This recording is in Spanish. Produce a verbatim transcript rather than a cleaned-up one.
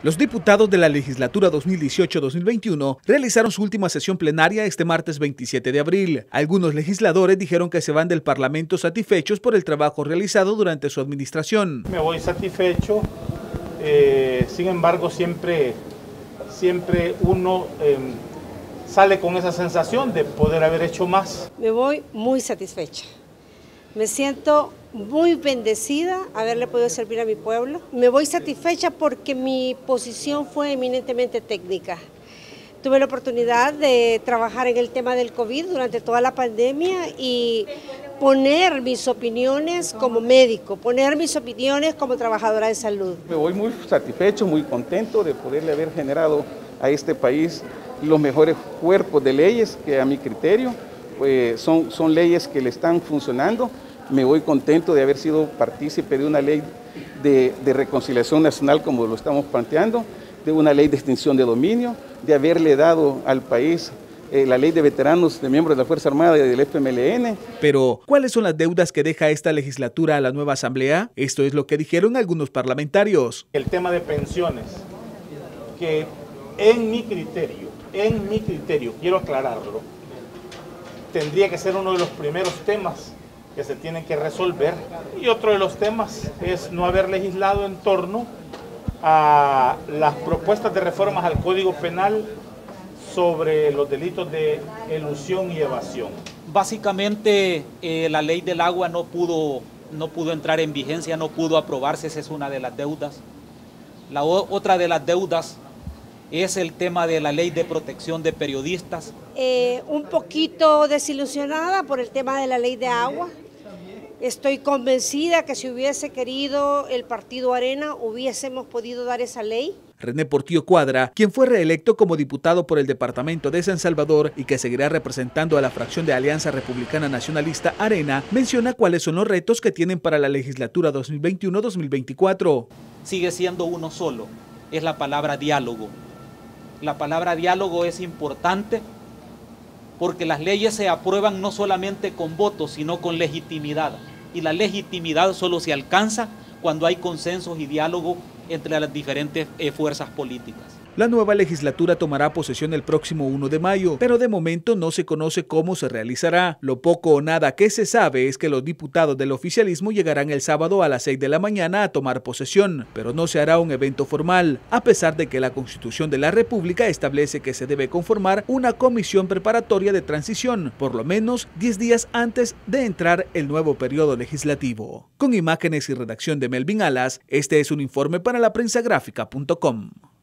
Los diputados de la legislatura dos mil dieciocho dos mil veintiuno realizaron su última sesión plenaria este martes veintisiete de abril. Algunos legisladores dijeron que se van del Parlamento satisfechos por el trabajo realizado durante su administración. Me voy satisfecho, eh, sin embargo siempre, siempre uno eh, sale con esa sensación de poder haber hecho más. Me voy muy satisfecha. Me siento muy bendecida haberle podido servir a mi pueblo. Me voy satisfecha porque mi posición fue eminentemente técnica. Tuve la oportunidad de trabajar en el tema del COVID durante toda la pandemia y poner mis opiniones como médico, poner mis opiniones como trabajadora de salud. Me voy muy satisfecho, muy contento de poderle haber generado a este país los mejores cuerpos de leyes que a mi criterio pues, son, son leyes que le están funcionando. Me voy contento de haber sido partícipe de una ley de, de reconciliación nacional como lo estamos planteando, de una ley de extinción de dominio, de haberle dado al país eh, la ley de veteranos de miembros de la Fuerza Armada y del F M L N. Pero, ¿cuáles son las deudas que deja esta legislatura a la nueva asamblea? Esto es lo que dijeron algunos parlamentarios. El tema de pensiones, que en mi criterio, en mi criterio, quiero aclararlo, tendría que ser uno de los primeros temas que se tienen que resolver, y otro de los temas es no haber legislado en torno a las propuestas de reformas al Código Penal sobre los delitos de elusión y evasión. Básicamente eh, la ley del agua no pudo, no pudo entrar en vigencia, no pudo aprobarse, esa es una de las deudas. La otra de las deudas es el tema de la ley de protección de periodistas. Eh, un poquito desilusionada por el tema de la ley de agua. Estoy convencida que si hubiese querido el partido Arena, hubiésemos podido dar esa ley. René Portillo Cuadra, quien fue reelecto como diputado por el departamento de San Salvador y que seguirá representando a la fracción de Alianza Republicana Nacionalista Arena, menciona cuáles son los retos que tienen para la legislatura dos mil veintiuno dos mil veinticuatro. Sigue siendo uno solo, es la palabra diálogo. La palabra diálogo es importante porque las leyes se aprueban no solamente con votos, sino con legitimidad. Y la legitimidad solo se alcanza cuando hay consensos y diálogo entre las diferentes eh, fuerzas políticas. La nueva legislatura tomará posesión el próximo uno de mayo, pero de momento no se conoce cómo se realizará. Lo poco o nada que se sabe es que los diputados del oficialismo llegarán el sábado a las seis de la mañana a tomar posesión, pero no se hará un evento formal, a pesar de que la Constitución de la República establece que se debe conformar una comisión preparatoria de transición, por lo menos diez días antes de entrar el nuevo periodo legislativo. Con imágenes y redacción de Melvin Alas, este es un informe para la prensa gráfica punto com.